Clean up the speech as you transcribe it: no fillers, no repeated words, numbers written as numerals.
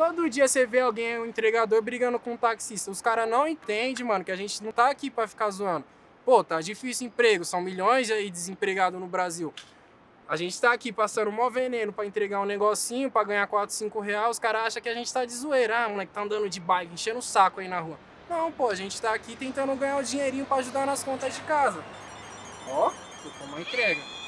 Todo dia você vê alguém, um entregador, brigando com um taxista. Os caras não entendem, mano, que a gente não tá aqui pra ficar zoando. Pô, tá difícil emprego, são milhões aí desempregados no Brasil. A gente tá aqui passando mó veneno pra entregar um negocinho, pra ganhar 4, 5 reais. Os caras acham que a gente tá de zoeira. Ah, moleque, tá andando de bike, enchendo o saco aí na rua. Não, pô, a gente tá aqui tentando ganhar um dinheirinho pra ajudar nas contas de casa. Ó, ficou uma entrega.